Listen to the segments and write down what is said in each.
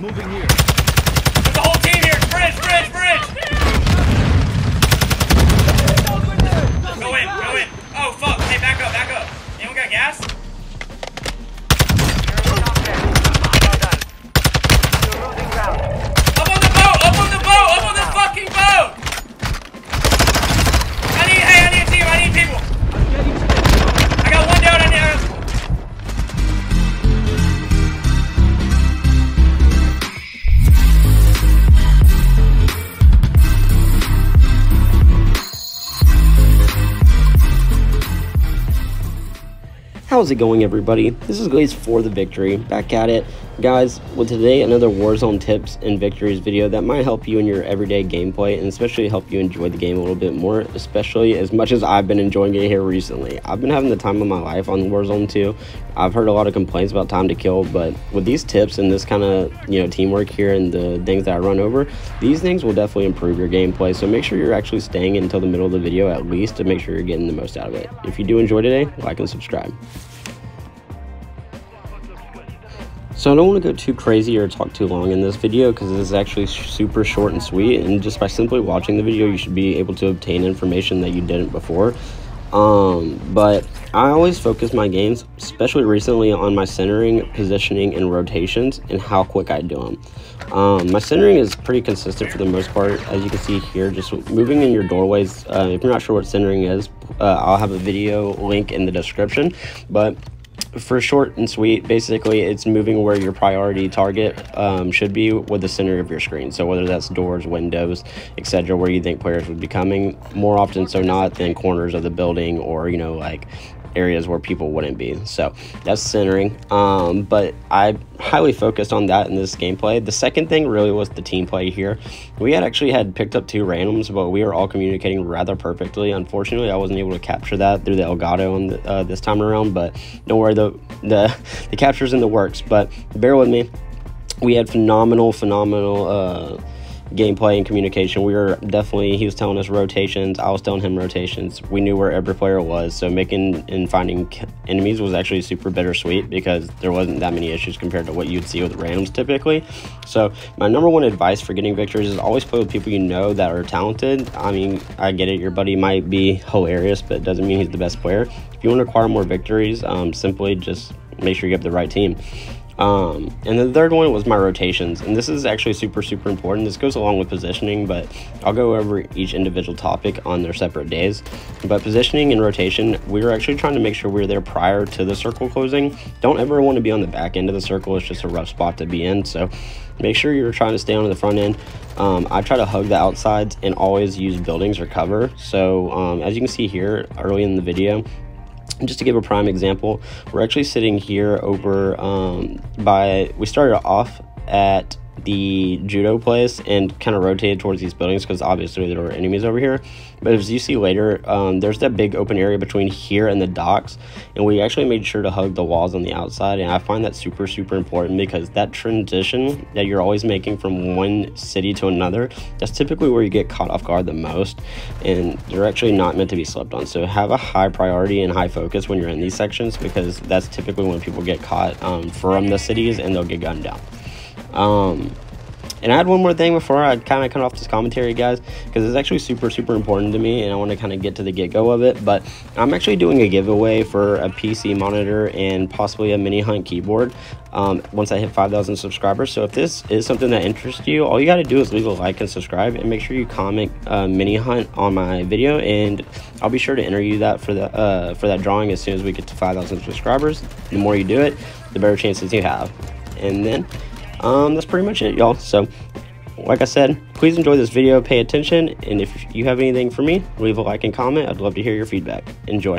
moving here. There's a whole team here. Bridge, bridge, bridge. Go in, go in. Oh, fuck. Hey, back up, back up. Anyone got gas? Up on the boat, up on the boat, up on the fucking boat. I need a team, I need people. I got one down, I need. How's it going, everybody? This is Glaze for the Victory, back at it. Guys, with today another Warzone tips and victories video that might help you in your everyday gameplay and especially help you enjoy the game a little bit more, especially as much as I've been enjoying it here recently. I've been having the time of my life on Warzone 2. I've heard a lot of complaints about time to kill, but with these tips and this kind of, teamwork here and the things that I run over, these things will definitely improve your gameplay. So make sure you're actually staying until the middle of the video at least to make sure you're getting the most out of it. If you do enjoy today, like and subscribe. So I don't want to go too crazy or talk too long in this video because this is actually super short and sweet, and just by simply watching the video you should be able to obtain information that you didn't before. But I always focus my games, especially recently, on my centering, positioning, and rotations and how quick I do them. My centering is pretty consistent for the most part, as you can see here, just moving in your doorways. If you're not sure what centering is, I'll have a video link in the description, but for short and sweet, basically it's moving where your priority target should be with the center of your screen. So whether that's doors, windows, etc., where you think players would be coming, more often so not than corners of the building or like areas where people wouldn't be. So that's centering, but I highly focused on that in this gameplay. The second thing really was the team play here. We actually had picked up 2 randoms, but we were all communicating rather perfectly. Unfortunately, I wasn't able to capture that through the LOADOUT on this time around, but don't worry, the capture's in the works. But bear with me. We had phenomenal gameplay and communication. We were definitely, he was telling us rotations, I was telling him rotations. We knew where every player was, so making and finding enemies was actually super bittersweet because there wasn't that many issues compared to what you'd see with randoms typically. So my number one advice for getting victories is always play with people you know that are talented. I mean, I get it, your buddy might be hilarious, but it doesn't mean he's the best player. If you want to acquire more victories, simply just make sure you have the right team. And the third one was my rotations, and this is actually super important. This goes along with positioning, but I'll go over each individual topic on their separate days. But positioning and rotation, we were actually trying to make sure we were there prior to the circle closing. Don't ever want to be on the back end of the circle. It's just a rough spot to be in, so make sure you're trying to stay on the front end. I try to hug the outsides and always use buildings or cover. So as you can see here early in the video, just to give a prime example, we're actually sitting here over we started off at the judo place and kind of rotated towards these buildings because obviously there were enemies over here. But as you see later, there's that big open area between here and the docks, and we actually made sure to hug the walls on the outside. And I find that super important because that transition that you're always making from one city to another, that's typically where you get caught off guard the most, and they're actually not meant to be slept on. So have a high priority and high focus when you're in these sections, because that's typically when people get caught from the cities and they'll get gunned down. And I had one more thing before I kind of cut off this commentary, guys, because it's actually super important to me, and I want to kind of get to the get-go of it. But I'm actually doing a giveaway for a PC monitor and possibly a mini hunt keyboard once I hit 5,000 subscribers. So if this is something that interests you, all you got to do is leave a like and subscribe, and make sure you comment mini hunt on my video, and I'll be sure to enter you that for that drawing as soon as we get to 5,000 subscribers. The more you do it, the better chances you have. And then that's pretty much it, y'all. So like I said, please enjoy this video, pay attention, and if you have anything for me, leave a like and comment. I'd love to hear your feedback. Enjoy.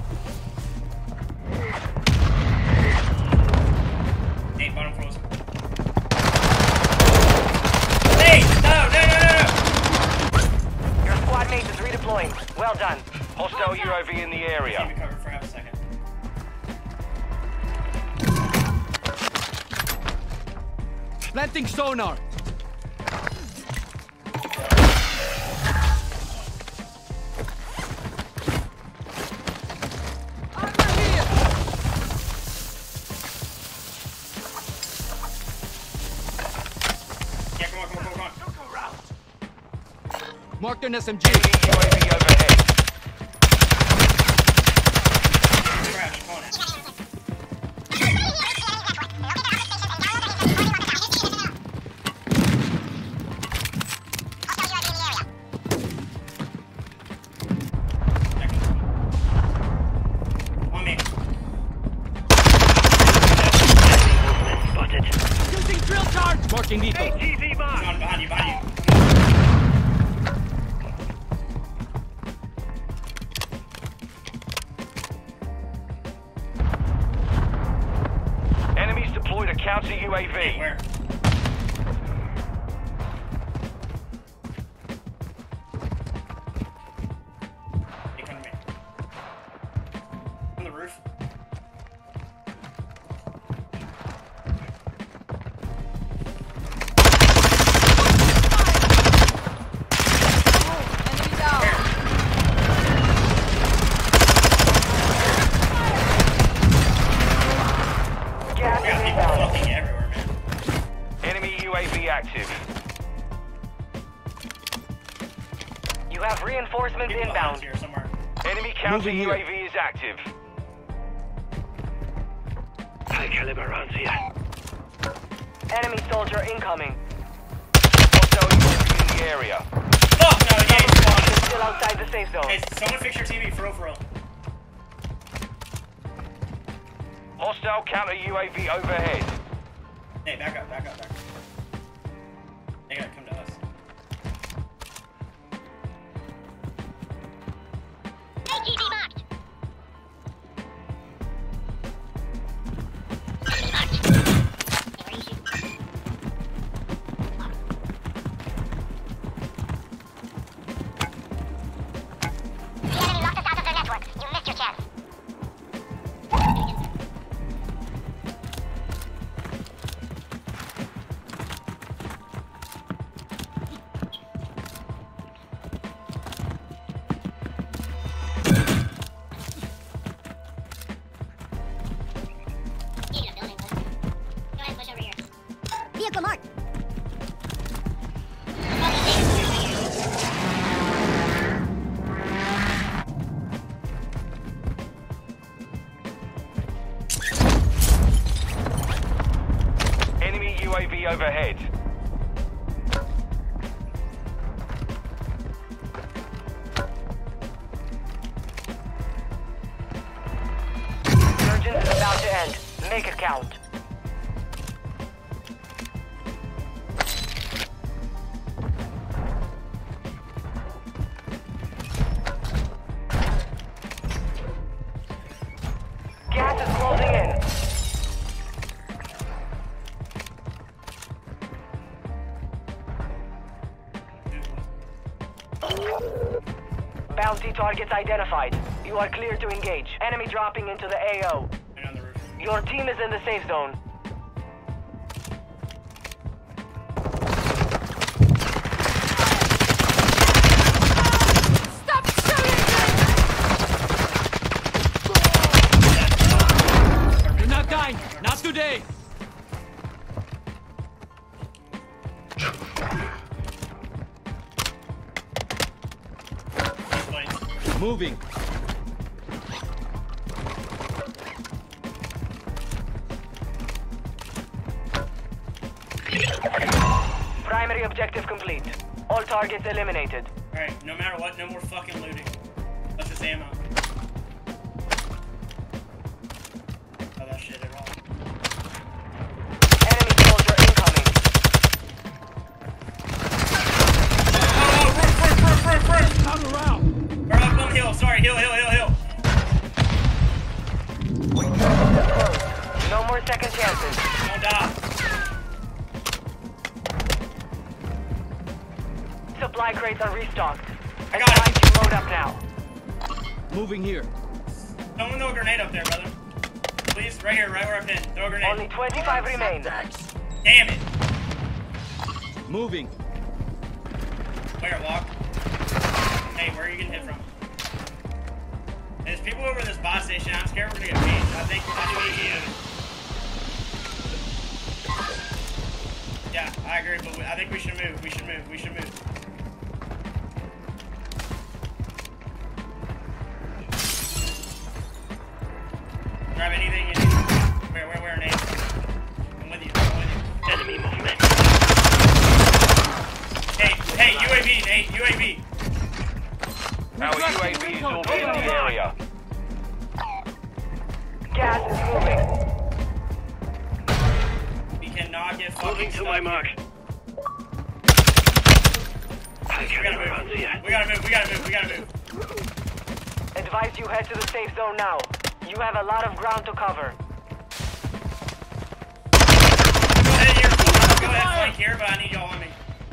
Hey, bottom floors. Hey, no. Your squad mate is redeploying. Well done. Hostile UAV in the area. Keep me covered for half a second. Planting sonar. Marked an SMG. Enemy UAV overhead. Crash, come on in. On me. Spotted. Using drill charge. Marking vehicle. ATV mark. On behind you, behind you. Enemies deployed a counter Hey, UAV. where? Hey, come to me. On the roof. Enemy down. Gas We got is people inbound. fucking everywhere, man. Enemy UAV active. You have reinforcements People behind inbound. here somewhere. Enemy counter Moving here. UAV is active. High caliber rounds here. Enemy soldier incoming. Hostile UAV in the area. Fuck no, yeah, he's spawning. Still outside the safe zone. Hey, someone fix your TV for real, for real. Hostile counter UAV overhead. Hey, back up, back up, back up. They gotta come to us. ATV marked. The enemy locked us out of their network. You missed your chance. Vehicle marked. Enemy UAV overhead. Surgeon is about to end. Make it count. Gas is closing in. Bounty targets identified. You are clear to engage. Enemy dropping into the AO. And on the roof. Your team is in the safe zone. Stop shooting! You're not dying. Not today. Wait. Moving. Primary objective complete. All targets eliminated. Alright, no matter what, no more fucking looting. That's his ammo. Oh, that shit at all. Enemy soldier incoming. Oh, roof. Counter round. Or up on the hill, sorry, hill. No more second chances. Don't die. Supply crates are restocked. I got Time it. to load up now. Moving here. Someone throw a grenade up there, brother. Please, right here, right where I pinned. Throw a grenade. Only 25 remain. Damn it. Moving. Where, walk? Hey, where are you getting hit from? There's people over this bus station. I'm scared we're gonna get pinged. I think yeah, I agree, but I think we should move. We should move. Grab anything. Where, Nate? I'm with you. Enemy movement. Hey, UAV, Nate, UAV. Our UAV is orbiting the area. Gas is moving. We cannot get fucking Moving to stuck my here. mark. We gotta move. Advise you head to the safe zone now. You have a lot of ground to cover. Go ahead, flank here, but I need y'all on me.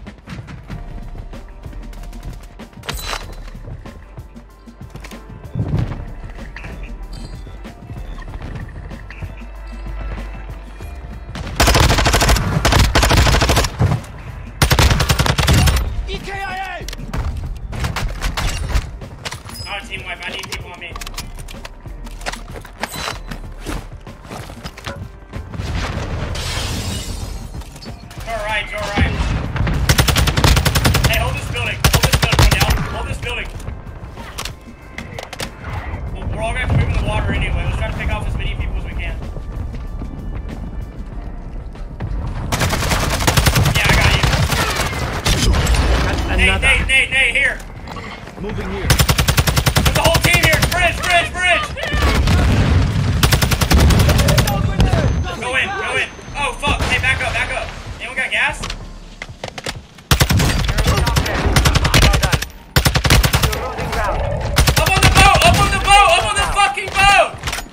EKIA! Not a team wipe, I need people on me. You're right. Hey, hold this building. Come down. Hold this building. Well, we're all gonna have to move in the water anyway. Let's try to pick off as many people as we can. Yeah, I got you. Nate, here. Moving here. There's a whole team here. Bridge. Go in. Oh, fuck. Hey, back up. Anyone got gas? You're in the top 10. Well done. You're losing ground. Up on the fucking boat!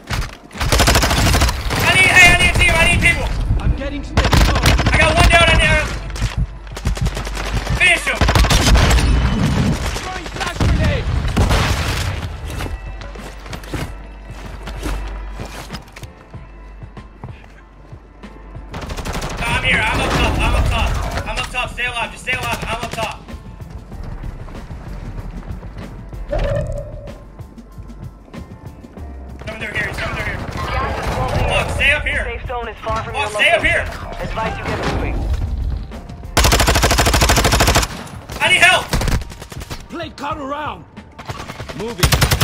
I need a team, I need people. I'm getting stick. Oh, I got one down, I need finish him. throwing flash grenade. No, I'm here, I'm up top, stay alive, just stay alive, I'm up top. Coming through here. Gas is closing Look, in. stay up here. Safe zone is far from your Stay up location. here. Advise you get moving. I need help. Play cut around. Moving.